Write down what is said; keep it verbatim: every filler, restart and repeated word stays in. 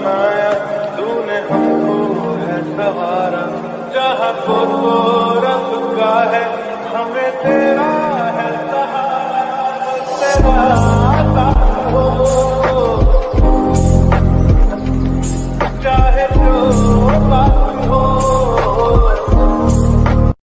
बनाया तूने हमको है सहारा, जहाँ को तो रब का है हमें तेरा